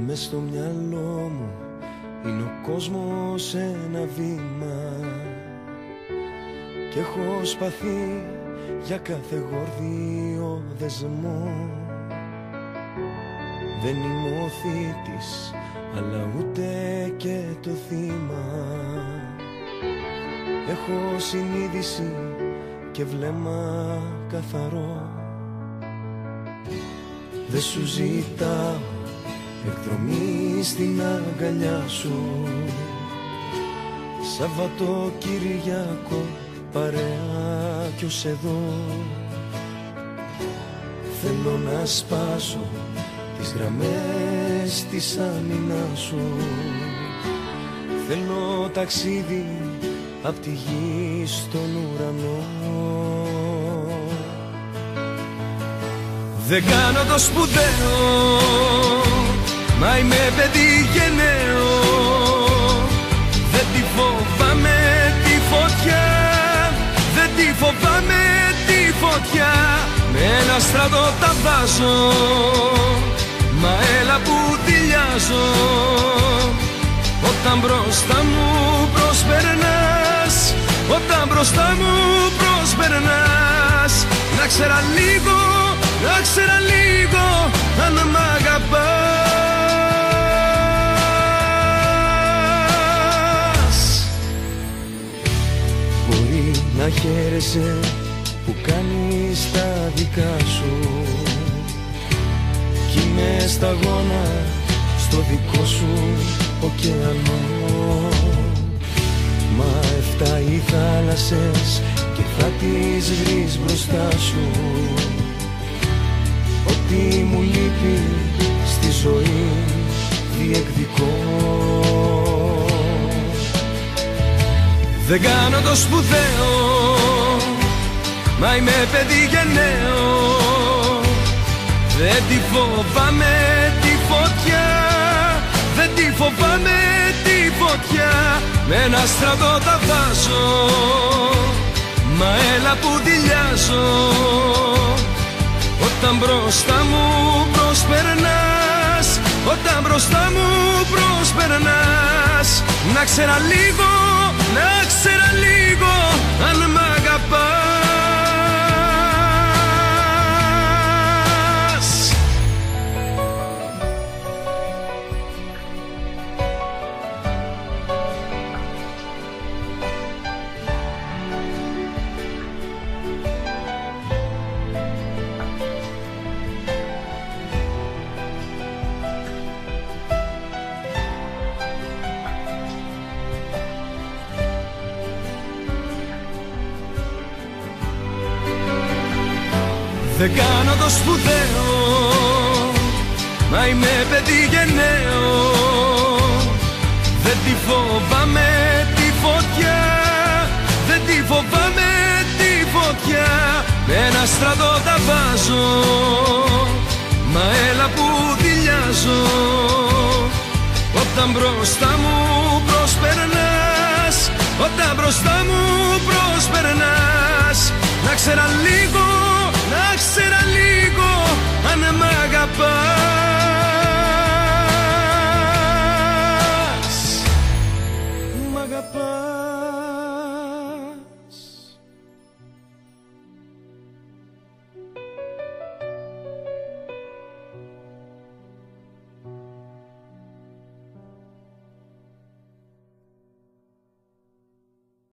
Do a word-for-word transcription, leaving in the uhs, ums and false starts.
μες στο μυαλό μου είναι ο κόσμος ένα βήμα κι έχω σπαθεί για κάθε γορδίο δεσμό. Δεν είμαι ο θήτης, αλλά ούτε και το θύμα. Έχω συνείδηση και βλέμμα καθαρό. Δε σου ζητάω εκδρομή στην αγκαλιά σου, Σαββατοκυριακό παρέα κι ως εδώ. Θέλω να σπάσω τις γραμμές της άμυνας σου. Θέλω ταξίδι απ' τη γη στον ουρανό. Δεν κάνω το σπουδαίο, μα είμαι παιδί γενναίο. Δεν τη φοβάμαι τη φωτιά, δεν τη φοβάμαι τη φωτιά. Με ένα στρατό τα βάζω, μα έλα που δειλιάζω. Όταν μπροστά μου προσπερνάς, όταν μπροστά μου προσπερνάς, να ξέρα λίγο, να ξέρα λίγο αν μ' αγαπάς. Μπορεί να χαίρεσαι που κάνεις τα δικά σου κι είμαι σταγόνα στο δικό σου ωκεανό. Μα εφτά οι θάλασσες και θα τις βρεις μπροστά σου. Ό,τι μου λείπει στη ζωή διεκδικώ. Δεν κάνω το σπουδαίο, μα είμαι παιδί γενναίο. Δεν τη φοβάμαι τη φωτιά, δεν τη φοβάμαι τη φωτιά. Με ένα στρατό τα βάζω, μα έλα που δειλιάζω. Όταν μπροστά μου προσπερνάς, όταν μπροστά μου προσπερνάς, να ξέρα λίγο, να ξέρα λίγο αν μ' αγαπάς. Δεν κάνω το σπουδαίο, μα είμαι παιδί γενναίο. Δεν τη φοβάμαι τη φωτιά, δεν τη φοβάμαι τη φωτιά. Με ένα στρατό τα βάζω, μα έλα που δειλιάζω. Όταν μπροστά μου προσπερνάς, όταν μπροστά μου προσπερνάς, να ξέρα